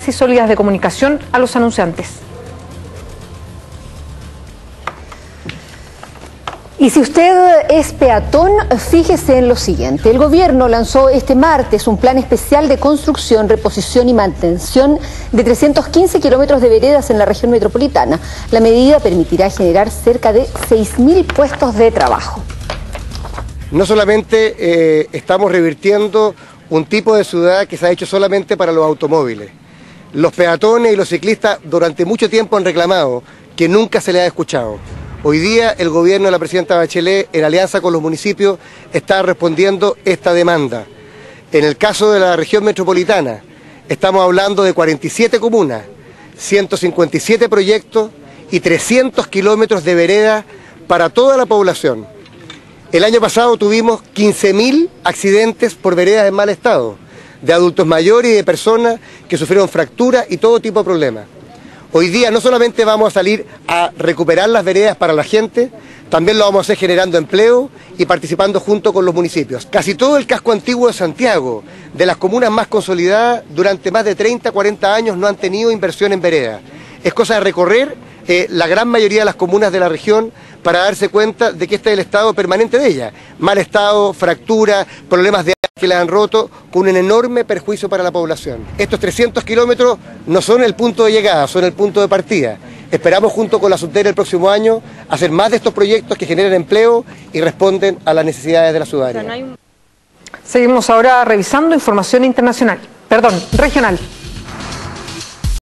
y sólidas de comunicación a los anunciantes. Y si usted es peatón, fíjese en lo siguiente. El gobierno lanzó este martes un plan especial de construcción, reposición y mantención de 315 kilómetros de veredas en la región metropolitana. La medida permitirá generar cerca de 6.000 puestos de trabajo. No solamente estamos revirtiendo un tipo de ciudad que se ha hecho solamente para los automóviles. Los peatones y los ciclistas durante mucho tiempo han reclamado que nunca se les ha escuchado. Hoy día el gobierno de la presidenta Bachelet, en alianza con los municipios, está respondiendo esta demanda. En el caso de la región metropolitana, estamos hablando de 47 comunas, 157 proyectos y 300 kilómetros de vereda para toda la población. El año pasado tuvimos 15.000 accidentes por veredas en mal estado, de adultos mayores y de personas que sufrieron fracturas y todo tipo de problemas. Hoy día no solamente vamos a salir a recuperar las veredas para la gente, también lo vamos a hacer generando empleo y participando junto con los municipios. Casi todo el casco antiguo de Santiago, de las comunas más consolidadas, durante más de 30, 40 años no han tenido inversión en veredas. Es cosa de recorrer la gran mayoría de las comunas de la región para darse cuenta de que este es el estado permanente de ellas. Mal estado, fractura, problemas de agua que las han roto, con un enorme perjuicio para la población. Estos 300 kilómetros no son el punto de llegada, son el punto de partida. Esperamos junto con la Subdere el próximo año hacer más de estos proyectos que generen empleo y responden a las necesidades de la ciudadanía. Seguimos ahora revisando información internacional, regional.